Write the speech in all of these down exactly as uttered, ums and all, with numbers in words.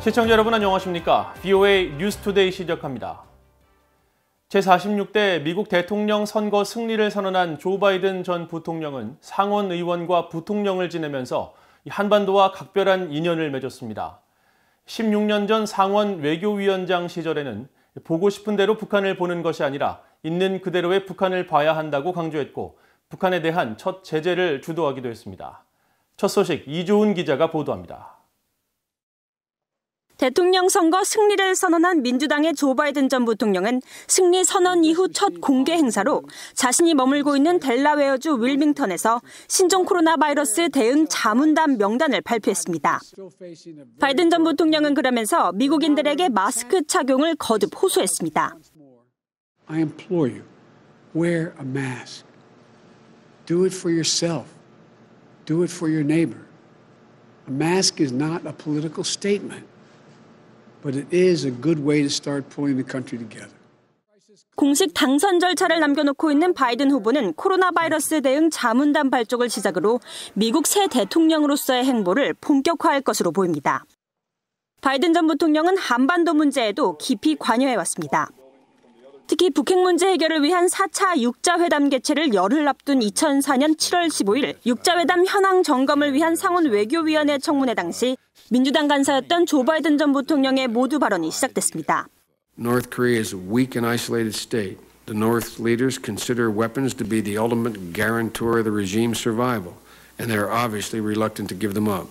시청자 여러분 안녕하십니까? 브이오에이 뉴스투데이 시작합니다. 제사십육 대 미국 대통령 선거 승리를 선언한 조 바이든 전 부통령은 상원 의원과 부통령을 지내면서 한반도와 각별한 인연을 맺었습니다. 십육 년 전 상원 외교위원장 시절에는 보고 싶은 대로 북한을 보는 것이 아니라 있는 그대로의 북한을 봐야 한다고 강조했고 북한에 대한 첫 제재를 주도하기도 했습니다. 첫 소식 이조은 기자가 보도합니다. 대통령 선거 승리를 선언한 민주당의 조 바이든 전 부통령은 승리 선언 이후 첫 공개 행사로 자신이 머물고 있는 델라웨어주 윌밍턴에서 신종 코로나 바이러스 대응 자문단 명단을 발표했습니다. 바이든 전 부통령은 그러면서 미국인들에게 마스크 착용을 거듭 호소했습니다. I implore you, wear a mask. Do it for yourself. Do it for your neighbor. A mask is not a political statement. But it is a good way to start pulling the country together. 공식 당선 절차를 남겨놓고 있는 바이든 후보는 코로나 바이러스 대응 자문단 발족을 시작으로 미국 새 대통령으로서의 행보를 본격화할 것으로 보입니다. 바이든 전 부통령은 한반도 문제에도 깊이 관여해왔습니다. 특히 북핵 문제 해결을 위한 사 차 육자회담 개최를 열흘 앞둔 이천사 년 칠월 십오일 육자회담 현황 점검을 위한 상원 외교위원회 청문회 당시 민주당 간사였던 조 바이든 전 부통령의 모두 발언이 시작됐습니다. North Korea is a weak and isolated state. The North leaders consider weapons to be the ultimate guarantor of the regime's survival, and they are obviously reluctant to give them up.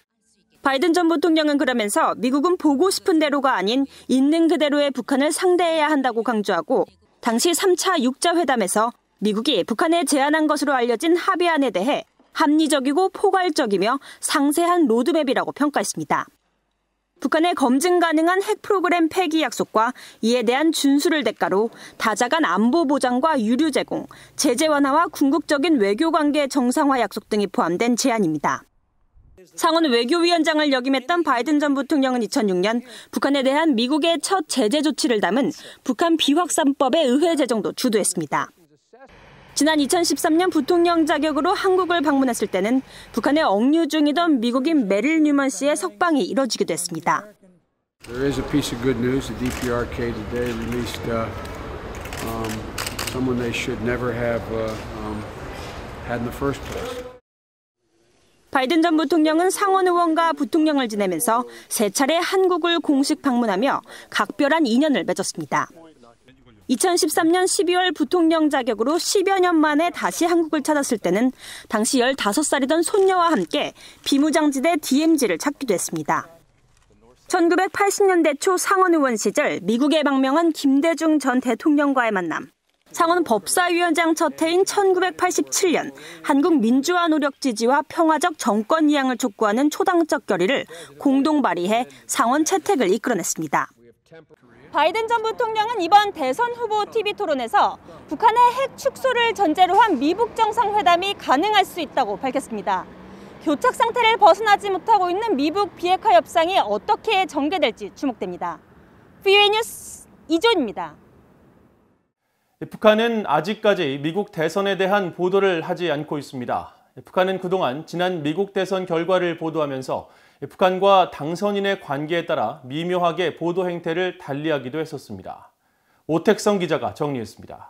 바이든 전 부통령은 그러면서 미국은 보고 싶은 대로가 아닌 있는 그대로의 북한을 상대해야 한다고 강조하고 당시 삼 차 육자회담에서 미국이 북한에 제안한 것으로 알려진 합의안에 대해 합리적이고 포괄적이며 상세한 로드맵이라고 평가했습니다. 북한의 검증 가능한 핵 프로그램 폐기 약속과 이에 대한 준수를 대가로 다자간 안보 보장과 유류 제공, 제재 완화와 궁극적인 외교관계 정상화 약속 등이 포함된 제안입니다. 상원 외교위원장을 역임했던 바이든 전 부통령은 이천육 년 북한에 대한 미국의 첫 제재 조치를 담은 북한 비확산법의 의회 제정도 주도했습니다. 지난 이천십삼 년 부통령 자격으로 한국을 방문했을 때는 북한에 억류 중이던 미국인 메릴 뉴먼 씨의 석방이 이뤄지기도 했습니다. There is a piece of good news. The D P R K today released uh, um, someone they should never have uh, um, had in the first place. 바이든 전 부통령은 상원 의원과 부통령을 지내면서 세 차례 한국을 공식 방문하며 각별한 인연을 맺었습니다. 이천십삼 년 십이월 부통령 자격으로 십여 년 만에 다시 한국을 찾았을 때는 당시 열다섯 살이던 손녀와 함께 비무장지대 디엠지를 찾기도 했습니다. 천구백팔십 년대 초 상원 의원 시절 미국에 방명한 김대중 전 대통령과의 만남. 상원 법사위원장 첫 해인 천구백팔십칠 년 한국 민주화 노력 지지와 평화적 정권 이양을 촉구하는 초당적 결의를 공동 발의해 상원 채택을 이끌어냈습니다. 바이든 전 부통령은 이번 대선 후보 티비 토론에서 북한의 핵 축소를 전제로 한 미북 정상회담이 가능할 수 있다고 밝혔습니다. 교착 상태를 벗어나지 못하고 있는 미북 비핵화 협상이 어떻게 전개될지 주목됩니다. 브이오에이 뉴스 이조은입니다. 북한은 아직까지 미국 대선에 대한 보도를 하지 않고 있습니다. 북한은 그동안 지난 미국 대선 결과를 보도하면서 북한과 당선인의 관계에 따라 미묘하게 보도 행태를 달리하기도 했었습니다. 오택성 기자가 정리했습니다.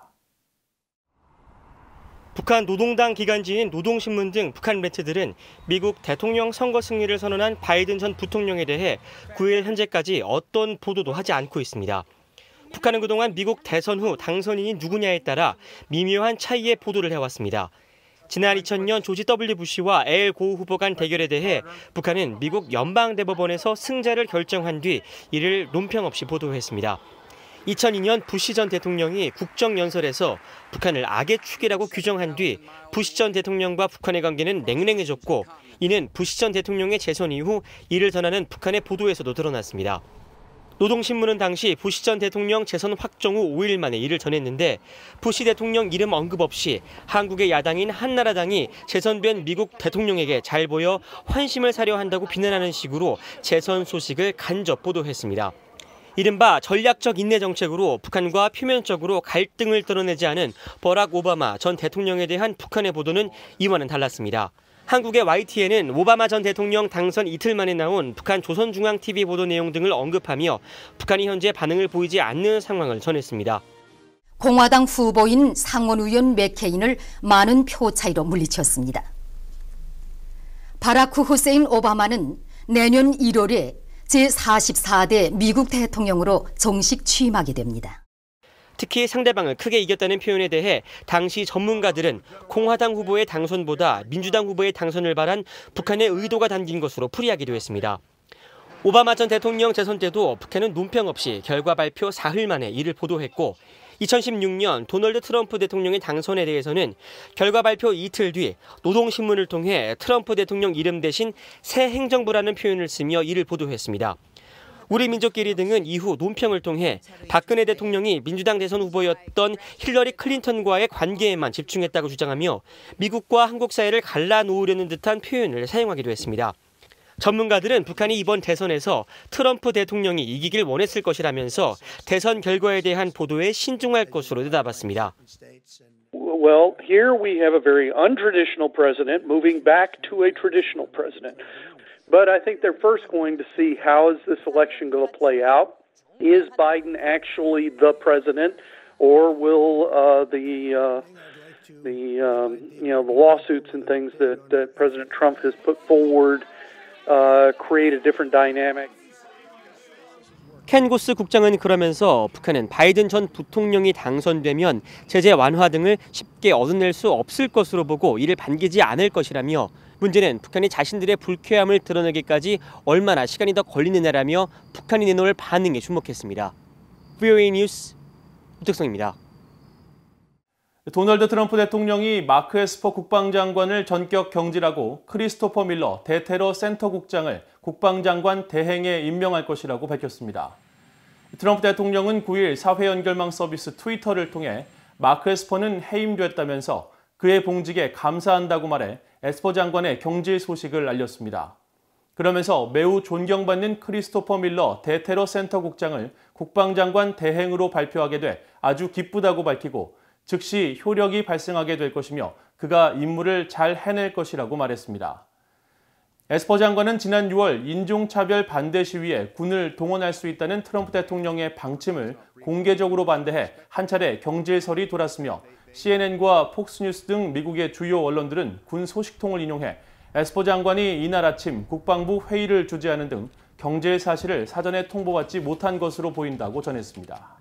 북한 노동당 기관지인 노동신문 등 북한 매체들은 미국 대통령 선거 승리를 선언한 바이든 전 부통령에 대해 구일 현재까지 어떤 보도도 하지 않고 있습니다. 북한은 그동안 미국 대선 후 당선인이 누구냐에 따라 미묘한 차이의 보도를 해왔습니다. 지난 이천 년 조지 더블유 부시와 엘 고 후보 간 대결에 대해 북한은 미국 연방대법원에서 승자를 결정한 뒤 이를 논평 없이 보도했습니다. 이천이 년 부시 전 대통령이 국정연설에서 북한을 악의 축이라고 규정한 뒤 부시 전 대통령과 북한의 관계는 냉랭해졌고 이는 부시 전 대통령의 재선 이후 이를 전하는 북한의 보도에서도 드러났습니다. 노동신문은 당시 부시 전 대통령 재선 확정 후 오 일 만에 이를 전했는데 부시 대통령 이름 언급 없이 한국의 야당인 한나라당이 재선된 미국 대통령에게 잘 보여 환심을 사려 한다고 비난하는 식으로 재선 소식을 간접 보도했습니다. 이른바 전략적 인내 정책으로 북한과 표면적으로 갈등을 드러내지 않은 버락 오바마 전 대통령에 대한 북한의 보도는 이와는 달랐습니다. 한국의 와이티엔은 오바마 전 대통령 당선 이틀 만에 나온 북한 조선중앙티비 보도 내용 등을 언급하며 북한이 현재 반응을 보이지 않는 상황을 전했습니다. 공화당 후보인 상원 의원 맥케인을 많은 표 차이로 물리쳤습니다. 바라크 후세인 오바마는 내년 일월에 제사십사 대 미국 대통령으로 정식 취임하게 됩니다. 특히 상대방을 크게 이겼다는 표현에 대해 당시 전문가들은 공화당 후보의 당선보다 민주당 후보의 당선을 바란 북한의 의도가 담긴 것으로 풀이하기도 했습니다. 오바마 전 대통령 재선 때도 북한은 논평 없이 결과 발표 사흘 만에 이를 보도했고 이천십육 년 도널드 트럼프 대통령의 당선에 대해서는 결과 발표 이틀 뒤 노동신문을 통해 트럼프 대통령 이름 대신 새 행정부라는 표현을 쓰며 이를 보도했습니다. 우리 민족끼리 등은 이후 논평을 통해 박근혜 대통령이 민주당 대선 후보였던 힐러리 클린턴과의 관계에만 집중했다고 주장하며 미국과 한국 사이를 갈라놓으려는 듯한 표현을 사용하기도 했습니다. 전문가들은 북한이 이번 대선에서 트럼프 대통령이 이기길 원했을 것이라면서 대선 결과에 대한 보도에 신중할 것으로 내다봤습니다. Well, here we have a very untraditional president moving back to a traditional president. But I think they're first going to see how is this election going to play out. Is Biden actually the president, or will uh, the uh, the um, you know the lawsuits and things that, that President Trump has put forward uh, create a different dynamic? 켄 고스 국장은 그러면서 북한은 바이든 전 부통령이 당선되면 제재 완화 등을 쉽게 얻어낼 수 없을 것으로 보고 이를 반기지 않을 것이라며 문제는 북한이 자신들의 불쾌함을 드러내기까지 얼마나 시간이 더 걸리느냐라며 북한이 내놓을 반응에 주목했습니다. 브이오에이 뉴스 우택성입니다. 도널드 트럼프 대통령이 마크 에스퍼 국방장관을 전격 경질하고 크리스토퍼 밀러 대테러 센터 국장을 국방장관 대행에 임명할 것이라고 밝혔습니다. 트럼프 대통령은 구 일 사회 연결망 서비스 트위터를 통해 마크 에스퍼는 해임됐다면서 그의 봉직에 감사한다고 말해 에스퍼 장관의 경질 소식을 알렸습니다. 그러면서 매우 존경받는 크리스토퍼 밀러 대테러 센터 국장을 국방장관 대행으로 발표하게 돼 아주 기쁘다고 밝히고 즉시 효력이 발생하게 될 것이며 그가 임무를 잘 해낼 것이라고 말했습니다. 에스퍼 장관은 지난 유월 인종차별 반대 시위에 군을 동원할 수 있다는 트럼프 대통령의 방침을 공개적으로 반대해 한 차례 경질설이 돌았으며 씨엔엔과 폭스뉴스 등 미국의 주요 언론들은 군 소식통을 인용해 에스퍼 장관이 이날 아침 국방부 회의를 주재하는 등 경질 사실을 사전에 통보받지 못한 것으로 보인다고 전했습니다.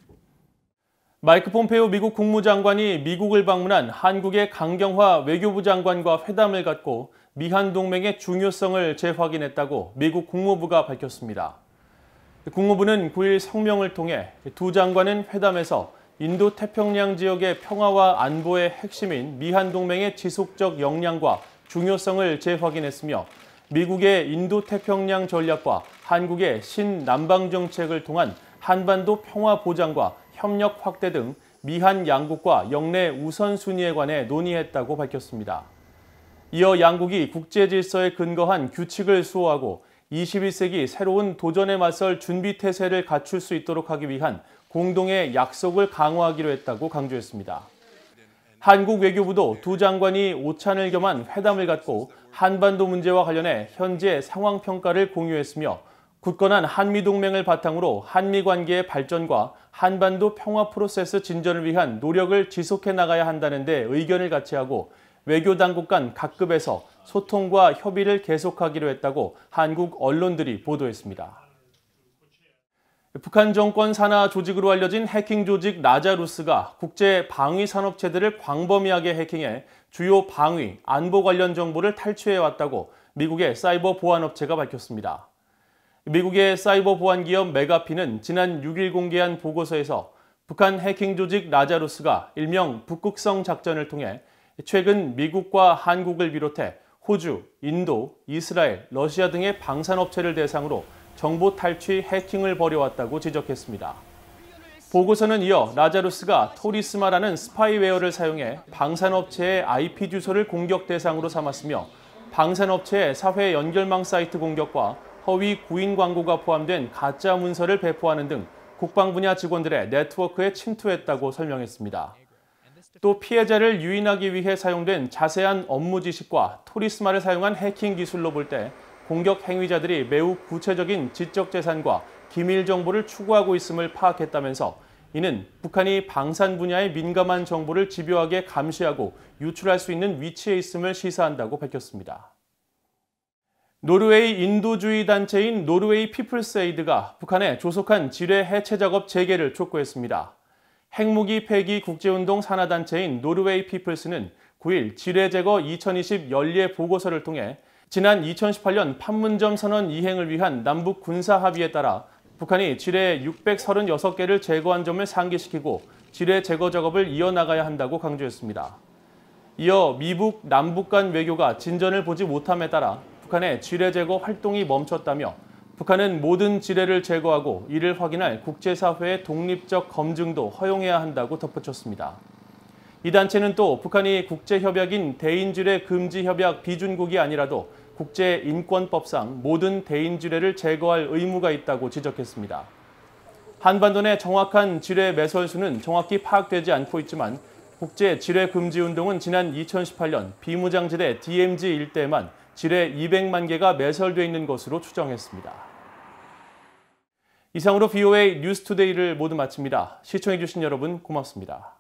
마이크 폼페이오 미국 국무장관이 미국을 방문한 한국의 강경화 외교부 장관과 회담을 갖고 미한 동맹의 중요성을 재확인했다고 미국 국무부가 밝혔습니다. 국무부는 구 일 성명을 통해 두 장관은 회담에서 인도태평양 지역의 평화와 안보의 핵심인 미한 동맹의 지속적 역량과 중요성을 재확인했으며 미국의 인도태평양 전략과 한국의 신남방 정책을 통한 한반도 평화 보장과 협력 확대 등 미한 양국과 영내 우선순위에 관해 논의했다고 밝혔습니다. 이어 양국이 국제 질서에 근거한 규칙을 수호하고 이십일 세기 새로운 도전에 맞설 준비 태세를 갖출 수 있도록 하기 위한 공동의 약속을 강화하기로 했다고 강조했습니다. 한국 외교부도 두 장관이 오찬을 겸한 회담을 갖고 한반도 문제와 관련해 현재 상황 평가를 공유했으며 굳건한 한미동맹을 바탕으로 한미 관계의 발전과 한반도 평화 프로세스 진전을 위한 노력을 지속해 나가야 한다는 데 의견을 같이 하고 외교 당국 간 각급에서 소통과 협의를 계속하기로 했다고 한국 언론들이 보도했습니다. 북한 정권 산하 조직으로 알려진 해킹 조직 라자루스가 국제 방위 산업체들을 광범위하게 해킹해 주요 방위, 안보 관련 정보를 탈취해왔다고 미국의 사이버 보안업체가 밝혔습니다. 미국의 사이버 보안 기업 메가피는 지난 육 일 공개한 보고서에서 북한 해킹 조직 라자루스가 일명 북극성 작전을 통해 최근 미국과 한국을 비롯해 호주, 인도, 이스라엘, 러시아 등의 방산업체를 대상으로 정보 탈취 해킹을 벌여왔다고 지적했습니다. 보고서는 이어 라자루스가 토리스마라는 스파이웨어를 사용해 방산업체의 아이피 주소를 공격 대상으로 삼았으며 방산업체의 사회 연결망 사이트 공격과 허위 구인 광고가 포함된 가짜 문서를 배포하는 등 국방 분야 직원들의 네트워크에 침투했다고 설명했습니다. 또 피해자를 유인하기 위해 사용된 자세한 업무 지식과 토리스마를 사용한 해킹 기술로 볼 때 공격 행위자들이 매우 구체적인 지적 재산과 기밀 정보를 추구하고 있음을 파악했다면서 이는 북한이 방산 분야의 민감한 정보를 집요하게 감시하고 유출할 수 있는 위치에 있음을 시사한다고 밝혔습니다. 노르웨이 인도주의 단체인 노르웨이 피플스 에이드가 북한에 조속한 지뢰 해체 작업 재개를 촉구했습니다. 핵무기 폐기 국제운동 산하단체인 노르웨이 피플스는 구일 지뢰 제거 이천이십 연례 보고서를 통해 지난 이천십팔 년 판문점 선언 이행을 위한 남북 군사 합의에 따라 북한이 지뢰 육백삼십육 개를 제거한 점을 상기시키고 지뢰 제거 작업을 이어나가야 한다고 강조했습니다. 이어 미북, 남북 간 외교가 진전을 보지 못함에 따라 북한의 지뢰 제거 활동이 멈췄다며 북한은 모든 지뢰를 제거하고 이를 확인할 국제사회의 독립적 검증도 허용해야 한다고 덧붙였습니다. 이 단체는 또 북한이 국제협약인 대인지뢰 금지협약 비준국이 아니라도 국제인권법상 모든 대인지뢰를 제거할 의무가 있다고 지적했습니다. 한반도 내 정확한 지뢰 매설수는 정확히 파악되지 않고 있지만 국제 지뢰 금지 운동은 지난 이천십팔 년 비무장지대 디엠지 일대에만 지뢰 이백만 개가 매설돼 있는 것으로 추정했습니다. 이상으로 브이오에이 뉴스투데이를 모두 마칩니다. 시청해주신 여러분 고맙습니다.